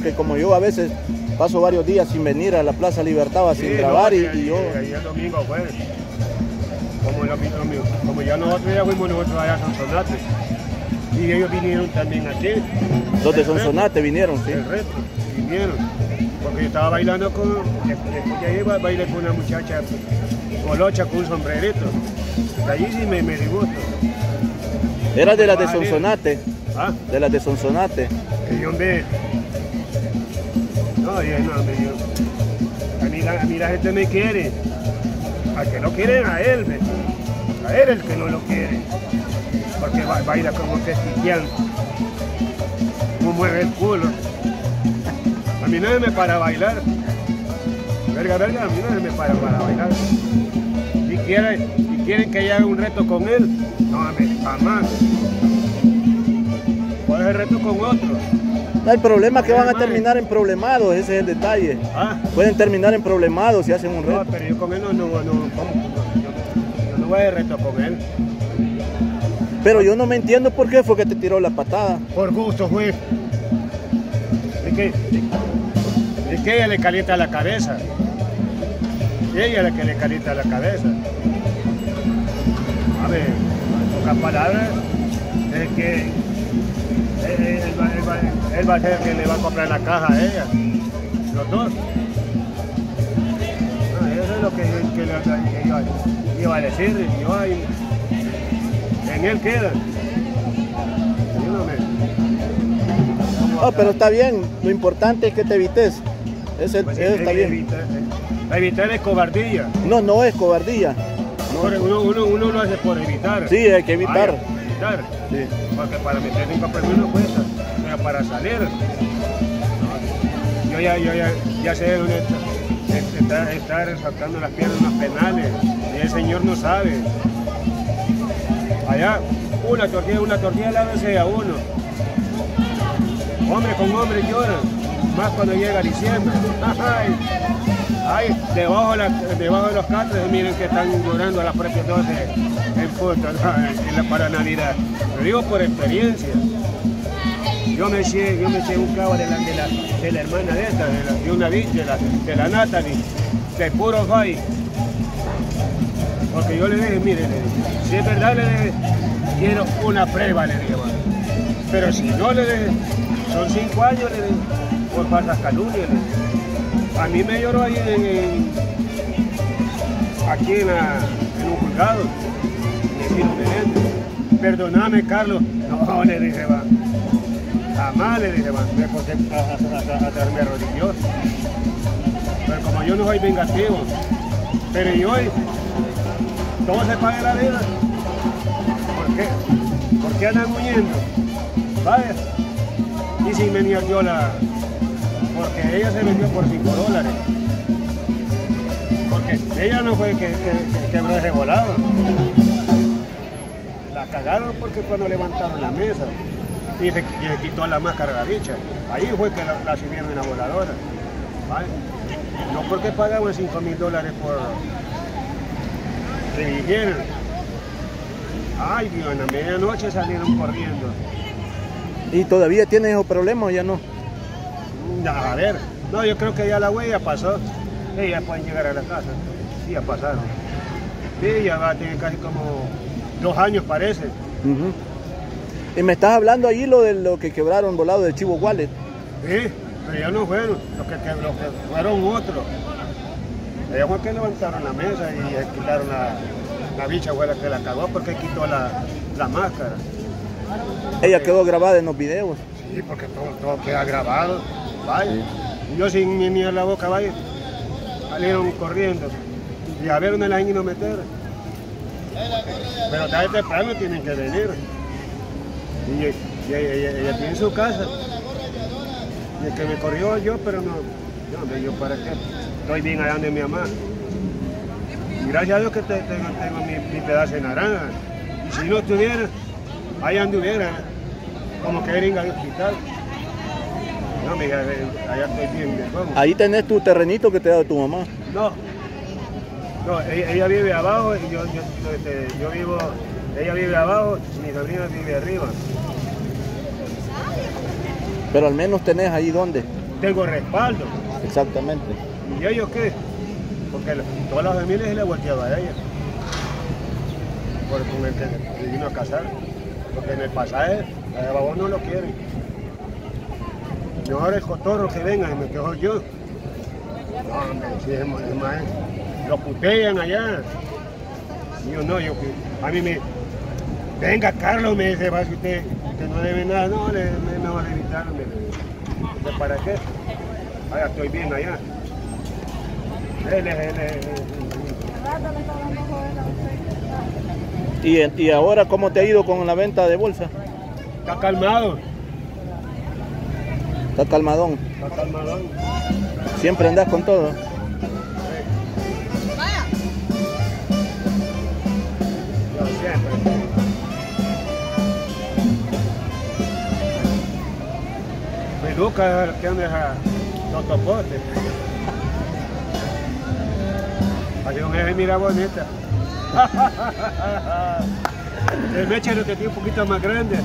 que como yo a veces paso varios días sin venir a la Plaza Libertad sin grabar no, y yo... Ahí el domingo fue. Como ya nosotros ya fuimos nosotros allá a Sonsonate. Y ellos vinieron también aquí. Los de Sonsonate vinieron, sí. El resto, vinieron. Porque yo estaba bailando con... Ya bailé con una muchacha colocha con un sombrerito. De allí sí me disgusto. Era de las de Sonsonate. ¿Ah? De las de Sonsonate. Y yo me... No, a mí la gente me quiere. A que no quieren a él, ¿ves? A él el que no lo quiere. Porque baila como que es cristiano. Como mueve el culo. A mí nadie me para bailar. Verga, a mí nadie me para bailar. Si quieren que yo haga un reto con él, no, jamás. ¿Cuál es el reto con otro? El problema es que van a terminar en problemados, ese es el detalle. ¿Ah? Pueden terminar en problemados si hacen un reto. No, pero yo con él yo no voy a reto con él. Pero yo no me entiendo por qué fue que te tiró la patada. Por gusto fue. Es que ella le calienta la cabeza. Ella es la que le calienta la cabeza. A ver, en pocas palabras, es que él va a ser el que le va a comprar la caja a ella. Los dos. No, eso es lo que yo iba a decir. En él queda. No, pero está bien. Lo importante es que te evites. Eso está bien. Evitar es cobardía. No es cobardía. No. Uno lo hace por evitar. Sí, hay que evitar. Evitar. Sí. Porque para meter en papel no cuesta. Pero para salir. Yo ya sé dónde estar saltando las piernas en los penales. Y el señor no sabe. Allá, una tortilla lávese a uno. Hombre con hombre lloran, más cuando llega diciembre. Ay, debajo de los catres, miren que están llorando a las propias 12 en punto, para Navidad. Lo digo por experiencia. Yo me eché un clavo de la hermana de esta, de una de la Natalie, de puro fai. Porque yo le dije, mire, si es verdad, le dije, quiero una prueba, le dije, pero si no, le dije, son 5 años, le dije, por falsas calumnias, le dije. A mí me lloró ahí aquí en un juzgado, perdóname, Carlos, no, le dije, va, jamás, le dije, va, me acosté hasta me arrodilló, pero como yo no soy vengativo, pero yo hoy, ¿cómo se paga la vida? ¿Por qué? ¿Por qué andan huyendo? Vaya. Y sin venir yo porque ella se vendió por $5. Porque ella no fue que quebró ese volado. La cagaron porque cuando levantaron la mesa y le quitó la máscara a la bicha. Ahí fue que la subieron en la voladora. ¿Vale? No porque pagaban $5.000 por... se dijeron. Ay, Dios, en la medianoche salieron corriendo. ¿Y todavía tienes esos problemas o ya no? A ver, no, yo creo que ya la huella pasó. Sí, ya pueden llegar a la casa. Sí, ya pasaron. Sí, ya va a tener casi como 2 años, parece. Y me estás hablando ahí lo que quebraron volado de Chivo Wallet. Sí, pero ya no fueron, los que fueron otros. Ellos fue que levantaron la mesa y quitaron la bicha, fue la que la cagó porque quitó la máscara. Ella quedó grabada en los videos. Sí, porque todo queda grabado. Vaya. Sí. Yo sin ni a la boca, vaya, salieron corriendo. Y a ver dónde la han ido a meter. Pero tarde o temprano tienen que venir. Y ella tiene su casa. Y el que me corrió yo, pero no, yo para qué. Estoy bien allá donde mi mamá. Y gracias a Dios que tengo mi pedazo de naranja. Y si no estuviera, allá anduviera, como que gringa de hospital. No, mira, allá estoy bien. Ahí tenés tu terrenito que te ha dado tu mamá. No, ella vive abajo y yo vivo, ella vive abajo y mi sobrina vive arriba. Pero al menos tenés ahí donde. tengo respaldo. Exactamente. ¿Y ellos qué? Porque todas las familias se le volteaba a ella. Por con el que vino a casar. Porque en el pasaje, a babón no lo quieren. No, ahora el cotorro que venga y me quejo yo. No, hombre, sí, es más, lo putean allá. Yo no, a mí me... Venga, Carlos, me dice, va, si usted no debe nada. No, me mejor evitarme. ¿Para qué? Allá estoy bien allá. ¿Y ahora cómo te ha ido con la venta de bolsa? Está calmado. Está calmadón. Está calmadón. Siempre andas con todo. Vaya. Yo siempre. Peluca, que andes a los topotes. Hay un jefe, mira bonita. El mechero que tiene un poquito más grande.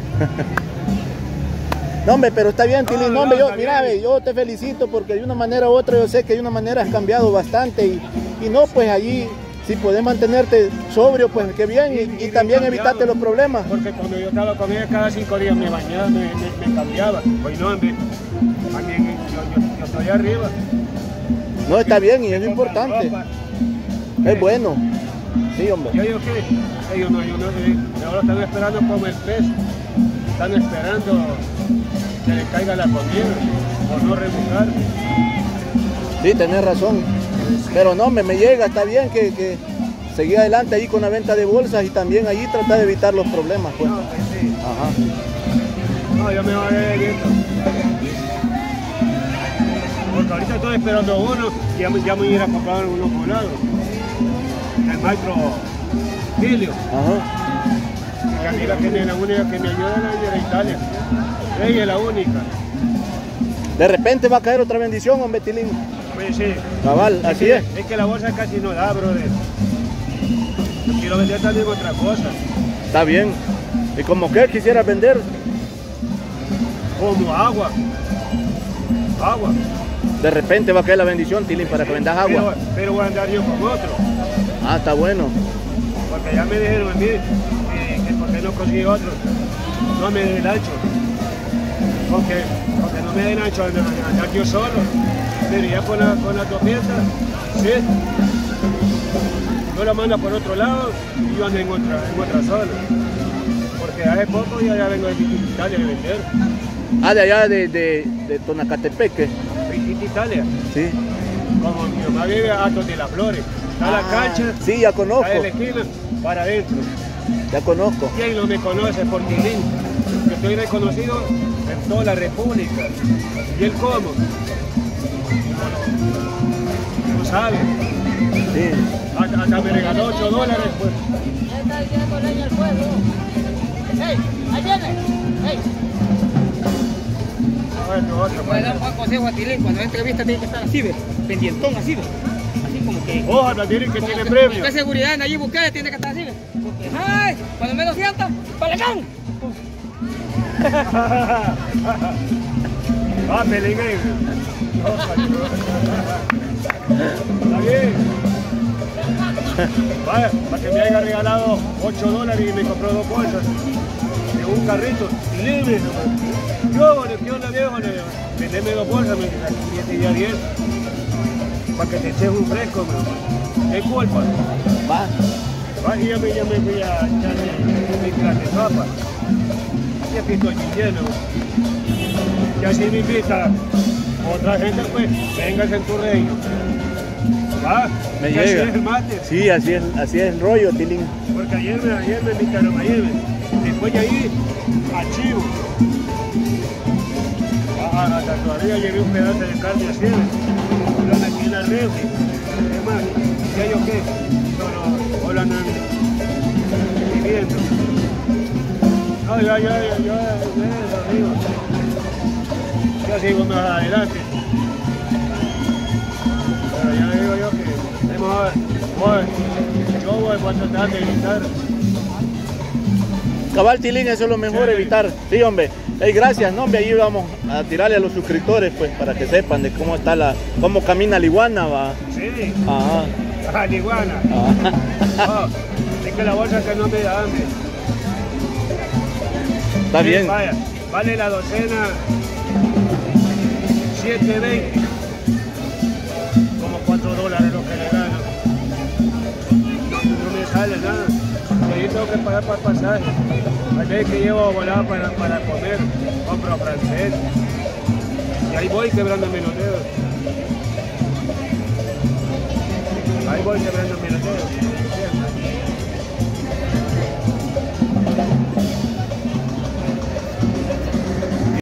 No, hombre, pero está bien, Tilín. No, hombre, mira, bien. yo te felicito porque de una manera u otra yo sé que de una manera has cambiado bastante y no, pues allí, si puedes mantenerte sobrio, pues qué bien y también evitarte los problemas. Porque cuando yo estaba con ella cada 5 días me bañaba, me cambiaba. Hoy no, hombre, también yo estoy arriba. No, está bien y es lo importante. Es bueno. Sí, hombre. Yo digo que ellos no, ahora están esperando como el pez. Están esperando que le caiga la comida por no rebucar. Sí, tenés razón. Pero no, me llega, está bien que seguir adelante ahí con la venta de bolsas y también allí tratar de evitar los problemas, pues. No, pues sí. Ajá. No, yo me voy a ir viendo. Porque ahorita estoy esperando uno y ya me voy a ir a comprar unos colados. El maestro Filio. Ajá. Que a mí la única que me ayuda es de Italia. Ella es la única. De repente va a caer otra bendición, hombre, Tilín. Pues sí. Cabal, así es. Es que la bolsa casi no da, brother. Yo quiero vender también otra cosa. Está bien. ¿Y como qué quisieras vender? Como agua. Agua. De repente va a caer la bendición, Tilín, para que vendas agua. Pero voy a andar yo con otro. Ah, está bueno. Porque ya me dijeron a mí que por qué no conseguí otro. No me den el ancho. Porque no me den ancho andar yo solo. Pero ya con la tormenta, sí. No la manda por otro lado y yo ando en otra zona. Porque hace poco ya vengo de Italia de vender. Ah, de allá de Tonacatepeque. Italia. Sí. Como mi mamá vive a Atos de las Flores. Está la cancha. Sí, ya conozco. Está en la esquina para adentro. Ya conozco. ¿Quién no me conoce por Tilín? Yo estoy reconocido en toda la República. ¿Y él cómo? No sabe. Sí. Hasta me regaló $8 pues. Ya está echando leña al fuego. ¡Ey! ¡Ahí viene! ¡Ey! Voy a dar un buen consejo a Tilín. Cuando entrevista tiene que estar así, ¿ves? Pendientón, así, ¿ves? Así como que... Ojalá tienen que tiene con premio. qué seguridad en allí busqué, tiene que estar así, ¿ves? Porque, ¡ay! Cuando menos sienta, ¡palecán! Ah, Pelín. Está bien. Vaya, para que me haya regalado $8 y me compró 2 bolsas de un carrito libre. ¿Qué onda, viejo? Vendeme 2 bolsas, me dice, ya 10. Para que te eches un fresco, ¿qué culpa? Va, y ya me fui a echarle mi clase de sopa. Y aquí estoy lleno. Y así me invita otra gente, pues, vengas en tu reino. Va, Me que llega. así es el mate. Sí, así es el rollo, Tilín. Porque ayer me invitaron, después de ahí, a Chivo. Hasta todavía llevé un pedazo de carne así, lo metí en la refri. Es más, ¿ya yo qué? Solo hablando viviendo. No, ya, arriba. Ya sigo más adelante. Pero ya digo yo que yo voy a tratar de evitar. Cabal, Tilín, eso es lo mejor, Sí. evitar. Sí, hombre. Hey, gracias, no, hombre, ahí vamos a tirarle a los suscriptores, pues, para que sepan de cómo está cómo camina la iguana, va. Sí. Ajá. Ah, la iguana. Ajá. Oh, es que la bolsa que no me da hambre. Está Sí, bien. vaya, vale la docena 7.20. Como $4 lo que le gano. No me sale nada. Yo tengo que pagar para el pasaje. Hay veces que llevo volado para comer, compro francés. Y ahí voy quebrándome los dedos. Ahí voy quebrándome los dedos.